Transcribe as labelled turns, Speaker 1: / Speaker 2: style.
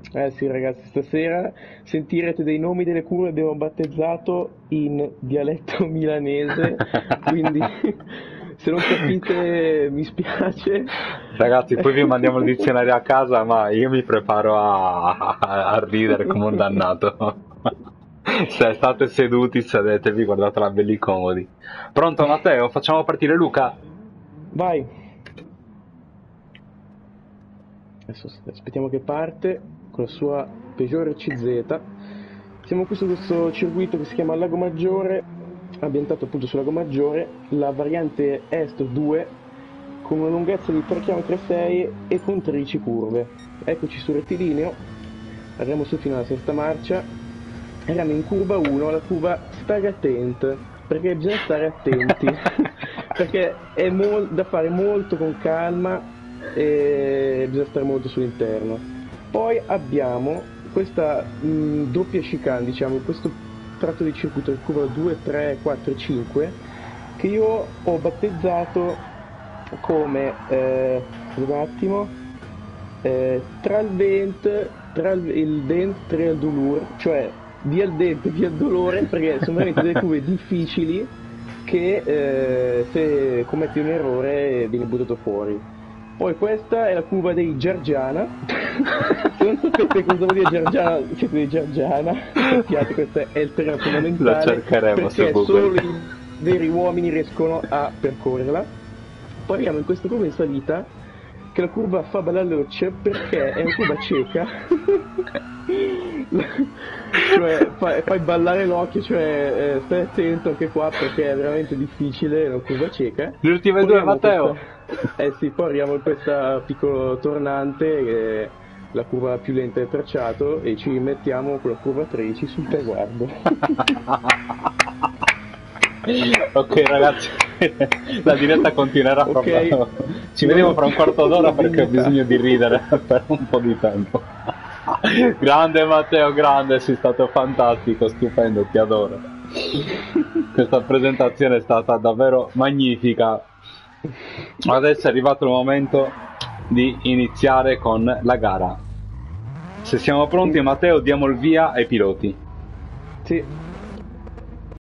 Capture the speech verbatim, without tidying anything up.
Speaker 1: Eh sì ragazzi, stasera sentirete dei nomi delle curve che abbiamo battezzato in dialetto milanese, quindi se non capite mi spiace.
Speaker 2: Ragazzi, poi vi mandiamo il dizionario a casa, ma io mi preparo a, a- a ridere come un dannato. Se state seduti, sedetevi, guardatela belli comodi. Pronto Matteo, facciamo partire Luca?
Speaker 1: Vai, adesso aspettiamo che parte con la sua Peugeot R C Z. Siamo qui su questo circuito che si chiama Lago Maggiore, ambientato appunto sul Lago Maggiore, la variante Est due con una lunghezza di tre virgola sei chilometri e con tredici curve. Eccoci sul rettilineo, arriviamo su fino alla sesta marcia, arriviamo in curva uno, la curva stai attento, perché bisogna stare attenti, perché è mol- da fare molto con calma e bisogna stare molto sull'interno. Poi abbiamo questa mh, doppia chicane, diciamo, questo tratto di circuito, curva due, tre, quattro e cinque, che io ho battezzato come, eh, un attimo, eh, tra il dent, tra il, il dent, tra il dolore, cioè via il dente, via il dolore, perché sono veramente delle curve difficili che eh, se commetti un errore vieni buttato fuori. Poi questa è la curva dei Giargiana. Se non sapete cosa vuol dire Giargiana, siete dei Giargiana. Sappiate, questo è il terreno
Speaker 2: Lo
Speaker 1: fondamentale
Speaker 2: cercheremo su
Speaker 1: perché
Speaker 2: Google.
Speaker 1: solo i veri uomini riescono a percorrerla. Poi arriviamo in questa curva in salita, che la curva fa ballare le rocce perché è una curva cieca. Cioè fai, fai ballare l'occhio, cioè eh, stai attento anche qua perché è veramente difficile, è una curva cieca.
Speaker 2: Le ultime
Speaker 1: Poi
Speaker 2: due,
Speaker 1: arriviamo a questa,
Speaker 2: Matteo.
Speaker 1: eh sì, poi arriviamo a questa piccolo tornante che è la curva più lenta del tracciato e ci mettiamo con la curva tredici sul traguardo.
Speaker 2: Ok ragazzi, la diretta continuerà fra
Speaker 1: Ok,
Speaker 2: poco. Ci
Speaker 1: non
Speaker 2: vediamo
Speaker 1: ho
Speaker 2: fra un
Speaker 1: più
Speaker 2: quarto d'ora
Speaker 1: la
Speaker 2: perché ho
Speaker 1: dignità.
Speaker 2: bisogno di ridere per un po' di tempo. Grande Matteo, grande, sei stato fantastico, stupendo, ti adoro. Questa presentazione è stata davvero magnifica. Adesso è arrivato il momento di iniziare con la gara. Se siamo pronti, Matteo, diamo il via ai piloti.
Speaker 1: Sì.